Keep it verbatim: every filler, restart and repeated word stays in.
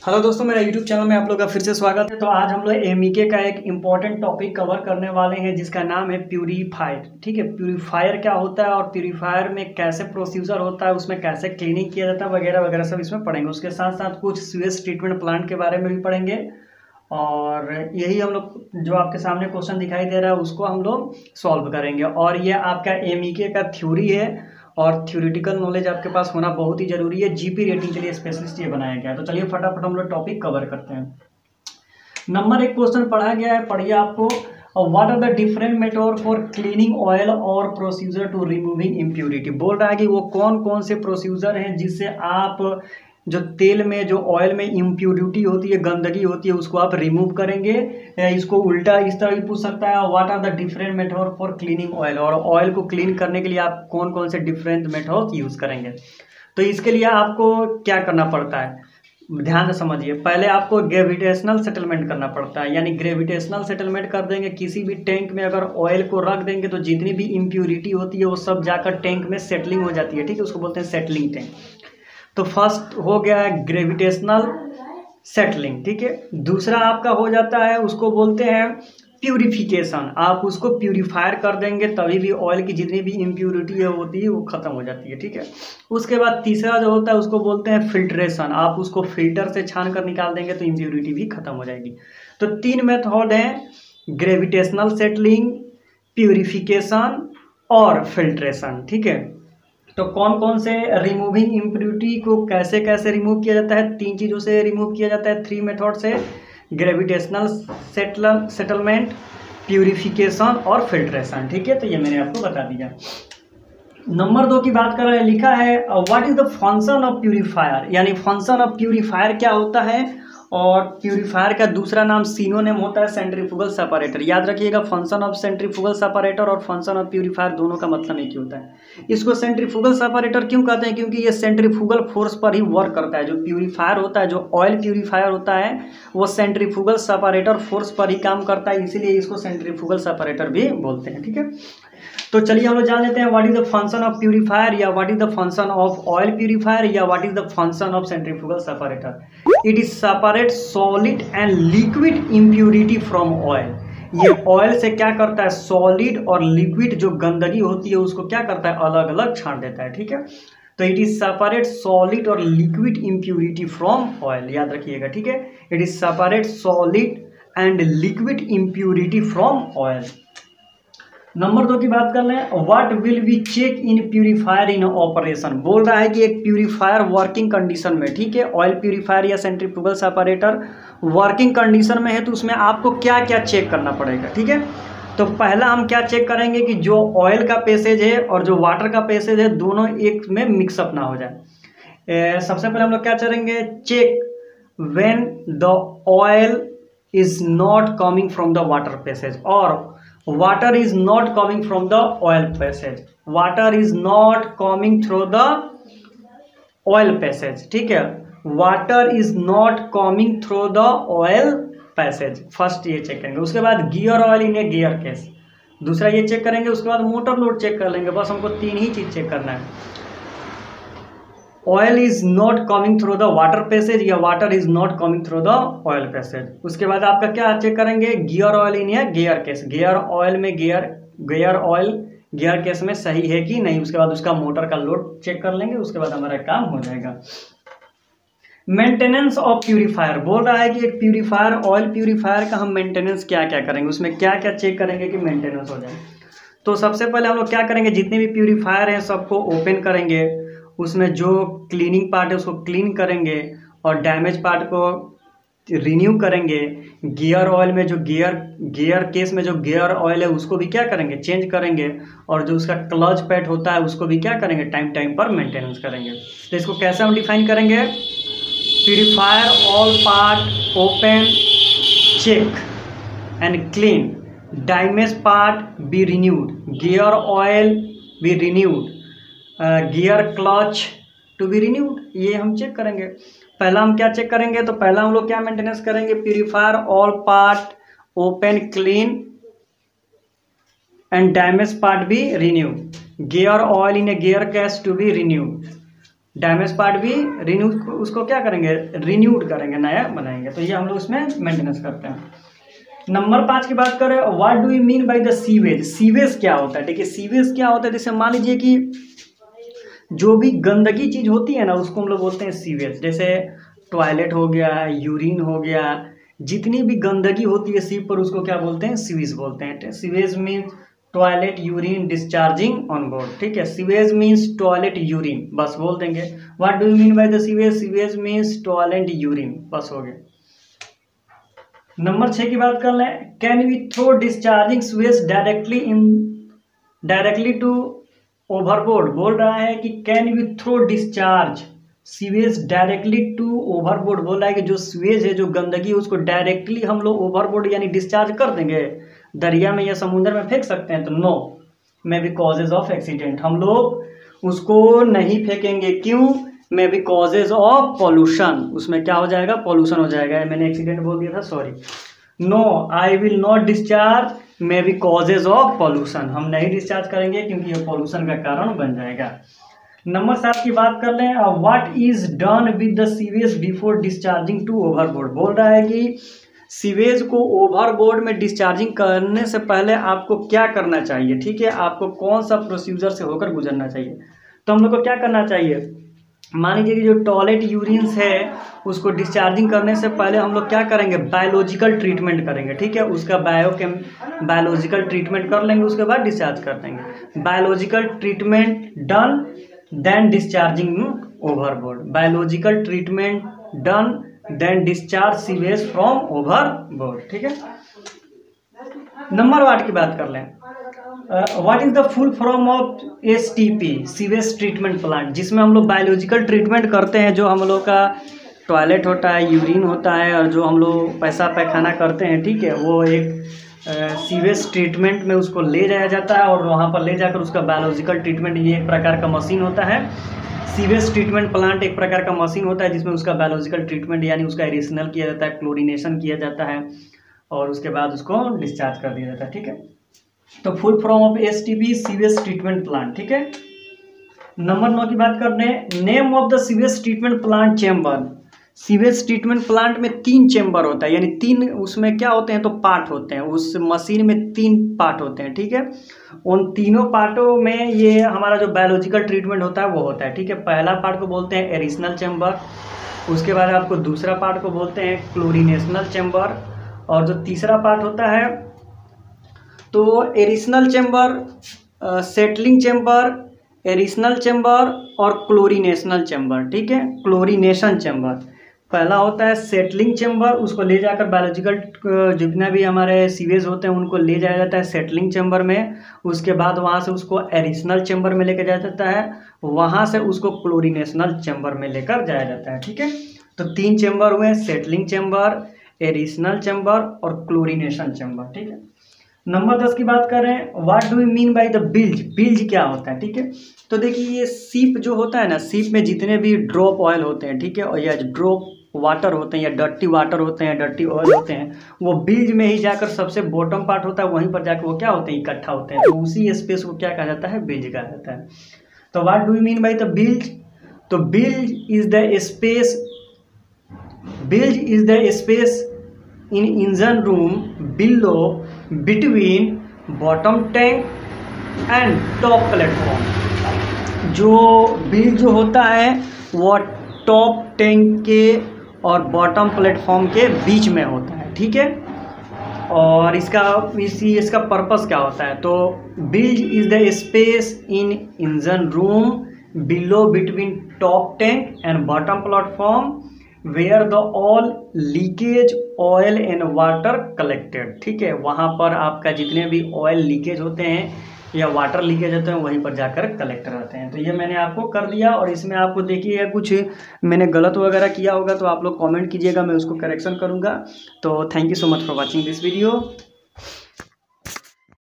Hello दोस्तों, मेरा YouTube channel में आप लोग का फिर से स्वागत है। तो आज हम लोग एमईके का एक इम्पॉर्टेंट टॉपिक कवर करने वाले हैं जिसका नाम है प्यूरीफायर। ठीक है, प्यूरीफायर क्या होता है और प्यूरीफायर में कैसे प्रोसीजर होता है, उसमें कैसे क्लीनिंग किया जाता है वगैरह वगैरह सब इसमें पढ़ेंगे। उसके साथ साथ कुछ सीवेज ट्रीटमेंट प्लांट के बारे में भी पढ़ेंगे और यही हम लोग जो आपके सामने क्वेश्चन दिखाई दे रहा है उसको हम लोग सॉल्व करेंगे। और ये आपका एमईके का थ्योरी है और थ्योरेटिकल नॉलेज आपके पास होना बहुत ही जरूरी है। जीपी रेटिंग के लिए स्पेशलिस्ट ये बनाया गया है। तो चलिए फटाफट हम लोग टॉपिक कवर करते हैं। नंबर एक क्वेश्चन पढ़ा गया है, पढ़िए आपको। What are the different method for cleaning oil और प्रोसीजर टू रिमूविंग इम्प्यूरिटी। बोल रहा है कि वो कौन कौन से प्रोसीजर हैं जिससे आप जो तेल में जो ऑयल में इम्प्यूरिटी होती है, गंदगी होती है, उसको आप रिमूव करेंगे। इसको उल्टा इस तरह भी पूछ सकता है, what are the different method for cleaning oil. और ऑयल को क्लीन करने के लिए आप कौन कौन से डिफरेंट मेथड यूज करेंगे। तो इसके लिए आपको क्या करना पड़ता है, ध्यान से समझिए। पहले आपको ग्रेविटेशनल सेटलमेंट करना पड़ता है, यानी ग्रेविटेशनल सेटलमेंट कर देंगे। किसी भी टैंक में अगर ऑयल को रख देंगे तो जितनी भी इम्प्यूरिटी होती है वो सब जाकर टैंक में सेटलिंग हो जाती है। ठीक है, उसको बोलते हैं सेटलिंग टैंक। तो फर्स्ट हो गया है ग्रेविटेशनल सेटलिंग। ठीक है, दूसरा आपका हो जाता है, उसको बोलते हैं प्यूरिफिकेशन। आप उसको प्यूरिफायर कर देंगे तभी भी ऑयल की जितनी भी इम्प्यूरिटी है होती है वो खत्म हो जाती है। ठीक है, उसके बाद तीसरा जो होता है उसको बोलते हैं फिल्ट्रेशन। आप उसको फिल्टर से छान कर निकाल देंगे तो इम्प्यूरिटी भी खत्म हो जाएगी। तो तीन मेथड हैं, ग्रेविटेशनल सेटलिंग, प्यूरिफिकेशन और फिल्ट्रेशन। ठीक है, तो कौन कौन से रिमूविंग इम्प्यूरिटी को कैसे कैसे रिमूव किया जाता है, तीन चीज़ों से रिमूव किया जाता है, थ्री मेथड से, ग्रेविटेशनल सेटल सेटलमेंट, प्यूरिफिकेशन और फिल्ट्रेशन। ठीक है, तो ये मैंने आपको बता दिया। नंबर दो की बात कर रहे हैं, लिखा है what is the function of purifier, यानी फंक्शन ऑफ प्यूरिफायर क्या होता है। और प्यूरिफायर का दूसरा नाम सिनोनिम होता है सेंट्रीफ्यूगल सेपरेटर। याद रखिएगा, फंक्शन ऑफ सेंट्रीफ्यूगल सेपरेटर और फंक्शन ऑफ प्यूरिफायर दोनों का मतलब एक ही होता है। इसको सेंट्रीफ्यूगल सेपरेटर क्यों कहते हैं, क्योंकि ये सेंट्रीफ्यूगल फोर्स पर ही वर्क करता है। जो प्यूरिफायर होता है, जो ऑयल प्यूरिफायर होता है, वो सेंट्रीफ्यूगल सेपरेटर फोर्स पर ही काम करता है, इसीलिए इसको सेंट्रीफ्यूगल सेपरेटर भी बोलते हैं। ठीक है, तो चलिए हम लोग जान लेते हैं what is the function of purifier, या what is the function of oil purifier, या what is the function of centrifugal separator. It is separate solid and liquid impurity from oil. ये ऑयल से क्या करता है, सॉलिड और liquid जो गंदगी होती है उसको क्या करता है, अलग अलग छांट देता है। ठीक है, तो इट इज सेपरेट सॉलिड और लिक्विड इम्प्यूरिटी फ्रॉम ऑयल, याद रखिएगा। ठीक है, it is separate solid and liquid impurity from oil. Number दो की बात कर लें, what will we check in purifier in operation. बोल रहा है कि एक प्यूरिफायर वर्किंग कंडीशन में, ठीक है, ऑयल प्यूरिफायर या सेंट्रीफ्यूगल सेपरेटर वर्किंग कंडीशन में है तो उसमें आपको क्या क्या चेक करना पड़ेगा। ठीक है, तो पहला हम क्या चेक करेंगे कि जो ऑयल का पैसेज है और जो वाटर का पैसेज है दोनों एक में मिक्सअप ना हो जाए। सबसे पहले हम लोग क्या करेंगे, check when the oil is not coming from the water passage और water is not coming from the oil passage, water is not coming through the oil passage। ठीक है, water is not coming through the oil passage, first ये check करेंगे। उसके बाद gear oil in a gear case, दूसरा ये check करेंगे। उसके बाद मोटर लोड चेक कर लेंगे। बस हमको तीन ही चीज चेक करना है, oil is not coming through the water passage या water is not coming through the oil passage. उसके बाद आपका क्या चेक करेंगे, गियर ऑयल इन या गियर केस, गियर ऑयल में gear gear oil gear case में सही है कि नहीं। उसके बाद उसका मोटर का लोड चेक कर लेंगे, उसके बाद हमारा काम हो जाएगा। मेंटेनेंस ऑफ प्यूरिफायर, बोल रहा है कि एक प्यूरिफायर ऑयल प्यूरिफायर का हम मेंटेनेंस क्या क्या करेंगे, उसमें क्या क्या चेक करेंगे कि मेंटेनेंस हो जाए। तो सबसे पहले हम लोग क्या करेंगे, जितने भी प्यूरिफायर हैं सबको ओपन करेंगे, उसमें जो क्लीनिंग पार्ट है उसको क्लीन करेंगे और डैमेज पार्ट को रिन्यू करेंगे। गियर ऑयल में जो गियर गियर केस में जो गियर ऑयल है उसको भी क्या करेंगे, चेंज करेंगे। और जो उसका क्लच पैड होता है उसको भी क्या करेंगे, टाइम टाइम पर मेंटेनेंस करेंगे। तो इसको कैसे हम डिफाइन करेंगे, purifier all part open check and clean, damage part be renewed, gear oil be renewed, gear clutch to be renewed. ये हम चेक करेंगे। पहला हम क्या चेक करेंगे, तो पहला हम लोग क्या मेंटेनेंस करेंगे, purifier all part open clean and damage part be renew, gear oil in a gear case to be renewed. Damage part भी रिन्यू उसको क्या करेंगे, रिन्यूड करेंगे, नया बनाएंगे। तो ये हम लोग उसमें मेंटेनेंस करते हैं। नंबर पाँच की बात करें, what do you mean by the sewage. Sewage क्या होता है, देखिए सीवेज क्या होता है, जैसे मान लीजिए कि जो भी गंदगी चीज होती है ना उसको हम लोग बोलते हैं सीवेज। जैसे टॉयलेट हो गया, यूरिन हो गया, जितनी भी गंदगी होती है सीप पर उसको क्या बोलते हैं, सीवेज बोलते हैं। Sewage means toilet urine discharging on board, ठीक है। सीवेज मीन्स टॉयलेट यूरिन, बस बोल देंगे। What do you mean by the sewage, sewage means toilet urine, बस हो गया। नंबर छह की बात कर लें, can we throw discharging sewage directly in directly to overboard. बोल रहा है कि can we throw discharge sewage directly to overboard. बोल रहा है कि जो सीवेज है, जो गंदगी है, उसको डायरेक्टली हम लोग ओवरबोर्ड यानी डिस्चार्ज कर देंगे, दरिया में या समुद्र में फेंक सकते हैं। तो no, may be causes of accident, हम लोग उसको नहीं फेंकेंगे। क्यों, may be causes of pollution, उसमें क्या हो जाएगा, पॉल्यूशन हो जाएगा। मैंने एक्सीडेंट बोल दिया था, sorry. No, I will not discharge may be causes of pollution, हम नहीं डिस्चार्ज करेंगे क्योंकि ये पॉल्यूशन का कारण बन जाएगा। नंबर सात की बात कर लें, what is done with the sewage before discharging to overboard. बोल रहा है कि सीवेज को ओवरबोर्ड में डिस्चार्जिंग करने से पहले आपको क्या करना चाहिए, ठीक है, आपको कौन सा प्रोसीजर से होकर गुजरना चाहिए। तो हम लोग को क्या करना चाहिए, मान लीजिए कि जो टॉयलेट यूरिन्स है उसको डिस्चार्जिंग करने से पहले हम लोग क्या करेंगे, बायोलॉजिकल ट्रीटमेंट करेंगे, ठीक है। उसका बायोकेम बायोलॉजिकल ट्रीटमेंट कर लेंगे, उसके बाद डिस्चार्ज कर देंगे। Biological treatment done then discharging overboard, biological treatment done then discharge sewage from overboard, ठीक है। नंबर आठ की बात कर लें, what is the full form of S T P, sewage treatment plant, जिसमें हम लोग बायोलॉजिकल ट्रीटमेंट करते हैं। जो हम लोग का टॉयलेट होता है, यूरिन होता है, और जो हम लोग पैसा पैखाना करते हैं, ठीक है, वो एक सीवेज ट्रीटमेंट में उसको ले जाया जाता है और वहाँ पर ले जाकर उसका बायोलॉजिकल ट्रीटमेंट, ये एक प्रकार का मशीन होता है। सीवेज ट्रीटमेंट प्लांट एक प्रकार का मशीन होता है जिसमें उसका बायोलॉजिकल ट्रीटमेंट यानी उसका एडिशनल किया जाता है, क्लोरीनेशन किया जाता है और उसके बाद उसको डिस्चार्ज कर दिया जाता है, ठीक है। तो full form of S T P, sewage treatment plant, ठीक है। नंबर नौ की बात करते हैं, name of the sewage treatment plant chamber. Sewage treatment plant में तीन चेम्बर होता है, यानी तीन उसमें क्या होते हैं, तो पार्ट होते हैं। उस मशीन में तीन पार्ट होते हैं, ठीक है। उन तीनों पार्टों में ये हमारा जो बायोलॉजिकल ट्रीटमेंट होता है वो होता है, ठीक है। पहला पार्ट को बोलते हैं एडिशनल चेम्बर, उसके बाद आपको दूसरा पार्ट को बोलते हैं क्लोरीनेशनल चेम्बर, और जो तीसरा पार्ट होता है तो additional chamber, settling chamber, additional chamber और क्लोरीनेशनल चेम्बर, ठीक है। क्लोरीनेशन चेम्बर पहला होता है सेटलिंग चेम्बर, उसको ले जाकर बायोलॉजिकल जितना भी हमारे सीवेज होते हैं उनको ले जाया जाता है सेटलिंग चेम्बर में। उसके बाद वहाँ से उसको एडिशनल चेम्बर में लेकर जाया जाता है, वहाँ से उसको क्लोरीनेशनल चेम्बर में लेकर जाया जाता है, ठीक है। तो तीन चेम्बर हुए, सेटलिंग चेम्बर, एडिशनल चेम्बर और क्लोरीनेशन चेम्बर, ठीक है। नंबर दस की बात करें, what do you mean by the bilge. Bilge क्या होता है, ठीक है। तो देखिए ये सीप जो होता है ना, सीप में जितने भी ड्रॉप ऑयल होते हैं, ठीक है, और या ड्रॉप वाटर होते हैं या डर्टी वाटर होते हैं, डर्टी ऑयल होते हैं, वो बिल्ज में ही जाकर सबसे बॉटम पार्ट होता है, वहीं पर जाकर वो क्या होते हैं, इकट्ठा होते हैं। तो उसी स्पेस को क्या कहा जाता है, बिल्ज कहा जाता है। तो what do you mean by the bilge. तो bilge is the space bilge is the space in engine room below between bottom tank and top platform. जो बिल्ज जो होता है वो टॉप टैंक के और बॉटम प्लेटफॉर्म के बीच में होता है, ठीक है। और इसका इसी इसका पर्पस क्या होता है, तो bilge is the space in engine room below between top tank and bottom platform where the all leakage oil and water collected, ठीक है। वहाँ पर आपका जितने भी ऑयल लीकेज होते हैं या वाटर लीकेज होते हैं वहीं पर जाकर कलेक्ट रहते हैं। तो ये मैंने आपको कर दिया, और इसमें आपको देखिए कुछ मैंने गलत वगैरह किया होगा तो आप लोग कमेंट कीजिएगा, मैं उसको करेक्शन करूँगा। तो thank you so much for watching this video.